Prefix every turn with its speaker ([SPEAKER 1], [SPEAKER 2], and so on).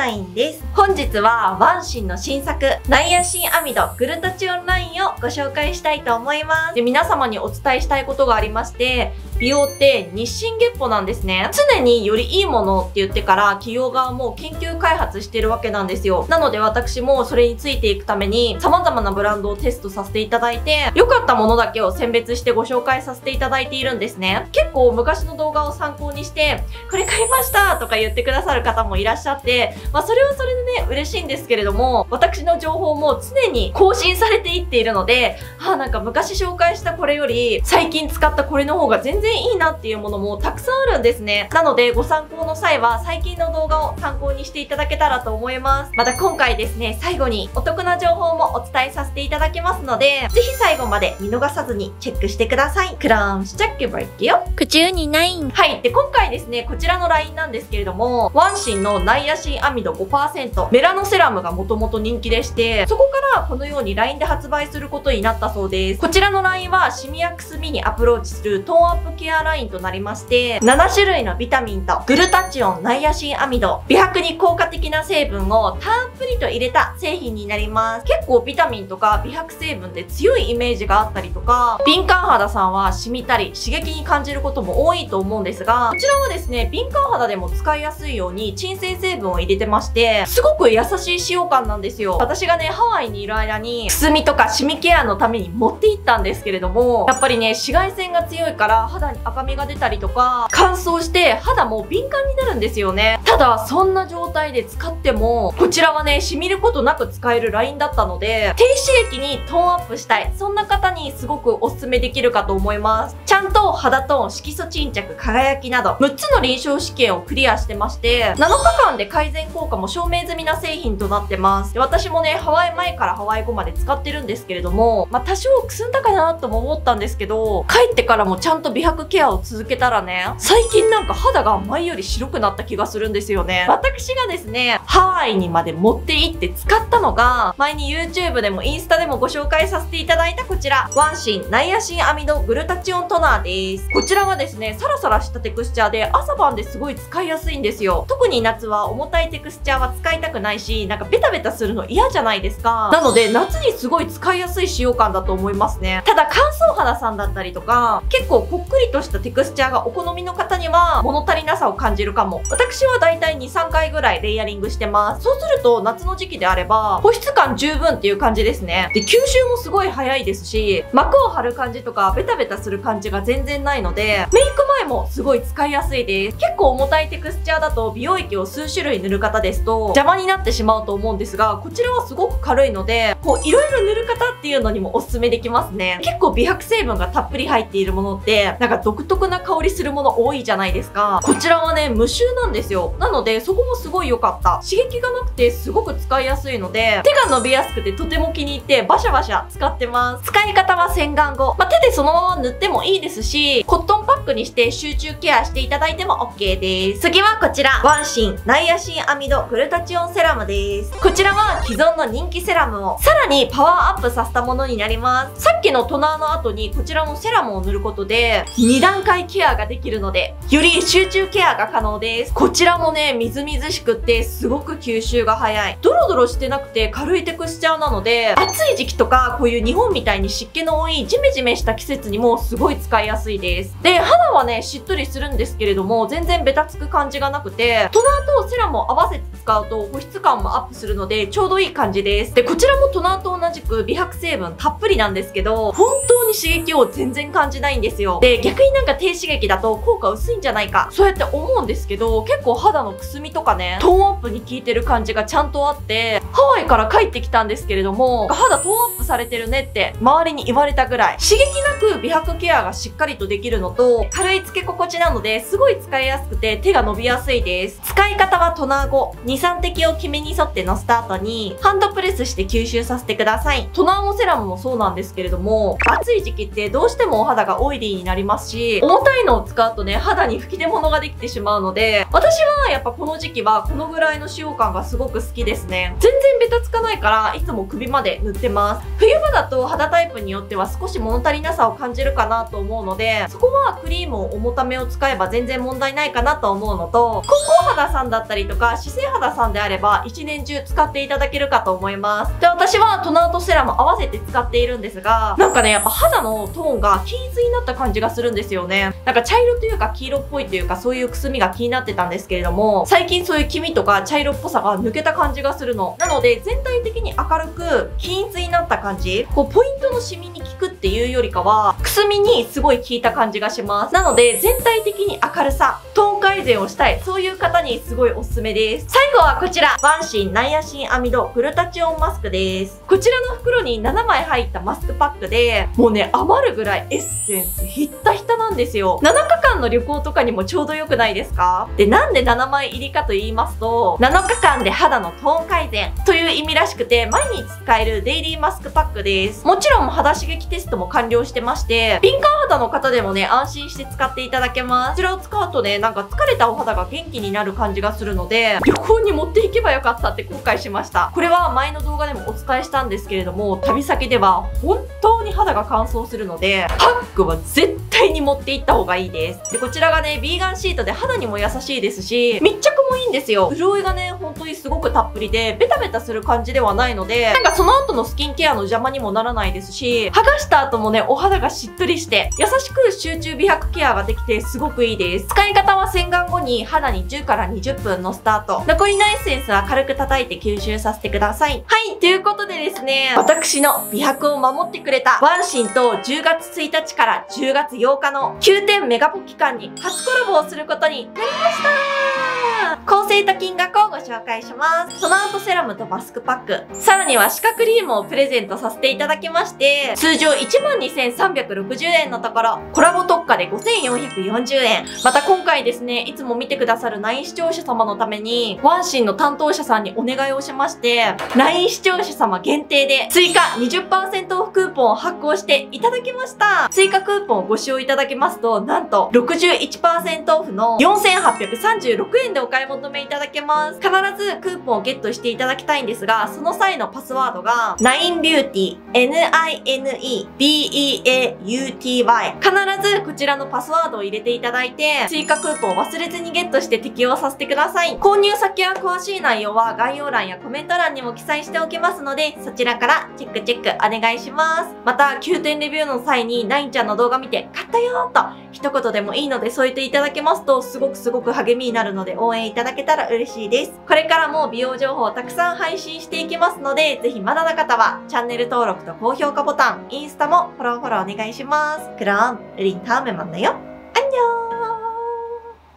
[SPEAKER 1] ラインです。本日はワンシンの新作ナイアシンアミドグルタチオンラインをご紹介したいと思います。で、皆様にお伝えしたいことがありまして、美容って日進月歩なんですね。常によりいいものって言ってから企業側も研究開発してるわけなんですよ。なので私もそれについていくために様々なブランドをテストさせていただいて、良かったものだけを選別してご紹介させていただいているんですね。結構昔の動画を参考にして、これ買いましたとか言ってくださる方もいらっしゃって、それはそれでね、嬉しいんですけれども、私の情報も常に更新されていっているので、なんか昔紹介したこれより最近使ったこれの方が全然いいなっていうものもたくさんあるんですね。なのでご参考の際は最近の動画を参考にしていただけたらと思います。また今回ですね、最後にお得な情報もお伝えさせていただきますので、ぜひ最後まで見逃さずにチェックしてください。그럼 시작해볼게요。はい。で、今回ですね、こちらのラインなんですけれども、ワンシンのナイアシンアミド 5% メラノセラムがもともと人気でして、そこからこのようにラインで発売することになったそうです。こちらのラインはシミやくすみにアプローチするトーンアップケアラインとなりまして、7種類のビタミンとグルタチオン、ナイアシンアミド、美白に効果的な成分をたっぷりと入れた製品になります。結構ビタミンとか美白成分で強いイメージがあったりとか、敏感肌さんは染みたり刺激に感じることも多いと思うんですが、こちらはですね、敏感肌でも使いやすいように鎮静成分を入れてまして、すごく優しい使用感なんですよ。私がね、ハワイにいる間にくすみとかシミケアのために持っていったんですけれども、やっぱりね、紫外線が強いから肌に赤みが出たりとか、乾燥して肌も敏感になるんですよね。ただ、そんな状態で使っても、こちらはね、染みることなく使えるラインだったので、低刺激にトーンアップしたい、そんな方にすごくおすすめできるかと思います。ちゃんと肌トーン、色素沈着、輝きなど、6つの臨床試験をクリアしてまして、7日間で改善効果も証明済みな製品となってます。で、私もね、ハワイ前からハワイ後まで使ってるんですけれども、多少くすんだかなとも思ったんですけど、帰ってからもちゃんと美白ケアを続けたらね、最近なんか肌が前より白くなった気がするんですよね。私がですね、ハワイにまで持って行って使ったのが、前に YouTube でもインスタでもご紹介させていただいたこちら、ワンシンナイアシンアミドグルタチオントナーです。こちらはですね、サラサラしたテクスチャーで朝晩ですごい使いやすいんですよ。特に夏は重たいテクスチャーは使いたくないし、なんかベタベタするの嫌じゃないですか。なので夏にすごい使いやすい使用感だと思いますね。ただ乾燥肌さんだったりとか、結構こっくりとしたテクスチャーがお好みの方には物足りなさを感じるかも。私はだいたい 2,3 回ぐらいレイヤリングしてます。そうすると夏の時期であれば保湿感十分っていう感じですね。で、吸収もすごい早いですし、膜を張る感じとかベタベタする感じが全然ないので、メイク前もすごい使いやすいです。結構重たいテクスチャーだと美容液を数種類塗る方ですと邪魔になってしまうと思うんですが、こちらはすごく軽いので、いろいろ塗る方っていうのにもおすすめできますね。結構美白成分がたっぷり入っているものって、なんか独特な香りするもの多いじゃないですか。こちらはね、無臭なんですよ。なので、そこもすごい良かった。刺激がなくてすごく使いやすいので、手が伸びやすくてとても気に入ってバシャバシャ使ってます。使い方は洗顔後。手でそのまま塗ってもいいですし、コットンパックにして集中ケアしていただいても OK です。次はこちら、ワンシンナイアシンアミドグルタチオンセラムです。こちらは既存の人気セラムをさらにパワーアップさせたものになります。さっきのトナーの後にこちらのセラムを塗ることで2段階ケアができるので、より集中ケアが可能です。こちらもね、みずみずしくってすごく吸収が早い。ドロドロしてなくて軽いテクスチャーなので、暑い時期とかこういう日本みたいに湿気の多いジメジメした季節にもすごい使いやすいです。で、肌はね、しっとりするんですけれども、全然ベタつく感じがなくて、トナーとセラムを合わせて使うと保湿感もアップするのでちょうどいい感じです。で、こちらもトナーと同じく美白成分たっぷりなんですけど、本当に刺激を全然感じないんですよ。で、逆になんか低刺激だと効果薄いんじゃないか、そうやって思うんですけど、結構肌のくすみとかね、トーンアップに効いてる感じがちゃんとあって、ハワイから帰ってきたんですけれども、肌トーンアップされてるねって周りに言われたぐらい、刺激なく美白ケアがしっかりとできるのと、軽いつけ心地なのですごい使いやすくて手が伸びやすいです。使い方はトナー後、2、3滴を決めに沿ってのスタートにハンドプレスして吸収させてください。トナーもセラムもそうなんですけれども、暑い時期ってどうしてもお肌がオイリーになりますし、重たいのを使うとね、肌に吹き出物ができてしまうので、私はやっぱこの時期はこのぐらいの使用感がすごく好きですね。全然ベタつかないから、いつも首まで塗ってます。 冬場だと肌タイプによっては少し物足りなさを感じるかなと思うので、そこはクリームを重ためを使えば全然問題ないかなと思うのと、混合肌さんだったりとか姿勢肌さんであれば一年中使っていただけるかと思います。で、私はトナーとセラム合わせて使っているんですが、なんかね、やっぱ肌のトーンが均一になった感じがするんですよね。なんか茶色というか黄色っぽいというか、そういうくすみが気になってたんですけれども、最近そういう黄身とか茶色っぽさが抜けた感じがするの。なので全体的に明るく均一になった感じ、こうポイントのシミに効くっていうよりかはくすみにすごい効いた感じがします。なので全体的に明るさ、トーン改善をしたい、そういう方にすごいおすすめです。最後はこちら、ワンシンナイアシンアミドグルタチオンマスクです。こちらの袋に7枚入ったマスクパックで、もうね、余るぐらいエッセンスひったひたなんですよ。7日間の旅行とかにもちょうど良くないですか？で、なんで7枚入りかと言いますと、7日間で肌のトーン改善という意味らしくて、毎日使えるデイリーマスクパックです。もちろん肌刺激テストも完了してまして、敏感肌の方でもね、安心して使っていただけます。こちらを使うとね、なんか疲れたお肌が元気になる感じがするので、旅行に持っていけばよかったって後悔しました。これは前の動画でもお伝えしたんですけれども、旅先では本当に肌が乾燥するので、パックは絶対に持って行った方がいいです。で、こちらがね、ビーガンシートで肌にも優しいですし、密着もいいんですよ。潤いがね、本当にすごくたっぷりで、ベタベタする感じではないので、なんかその後のスキンケアの邪魔にもならないですし、剥がした後もね、お肌がしっとりして、優しく集中美白ケアができてすごくいいです。使い方は洗顔後に肌に10から20分のスタート。残りのエッセンスは軽く叩いて吸収させてください。はい、ということでですね、私の美白を守ってくれたワンシンと10月1日から10月8日の9点メガポ期間に初コラボをすることになりました。構成と金額をご紹介します。トナーとセラムとマスクパック、さらには歯科クリームをプレゼントさせていただきまして、通常 12,360 円のところ、コラボ特価で 5,440 円。また今回ですね、いつも見てくださる LINE 視聴者様のために、ワンシンの担当者さんにお願いをしまして、LINE 視聴者様限定で追加 20% オフクーポンを発行していただきました。追加クーポンをご使用いただけますと、なんと 61% オフの 4,836 円でお買い求めいただけます。必ずクーポンをゲットしていただきたいんですが、その際のパスワードが NINEBEAUTY NINEBEAUTY、 必ずこちらのパスワードを入れていただいて、追加クーポンを忘れずにゲットして適用させてください。購入先や詳しい内容は概要欄やコメント欄にも記載しておきますので、そちらからチェックお願いします。また9点レビューの際にナインちゃんの動画見て買ったよーと一言でもいいので添えていただけますとすごく励みになるので、応援いただけたら嬉しいです。これからも美容情報をたくさん配信していきますので、ぜひまだの方はチャンネル登録と高評価ボタン、インスタもフォローお願いします。그럼 우린 다음에 만나요. 안녕.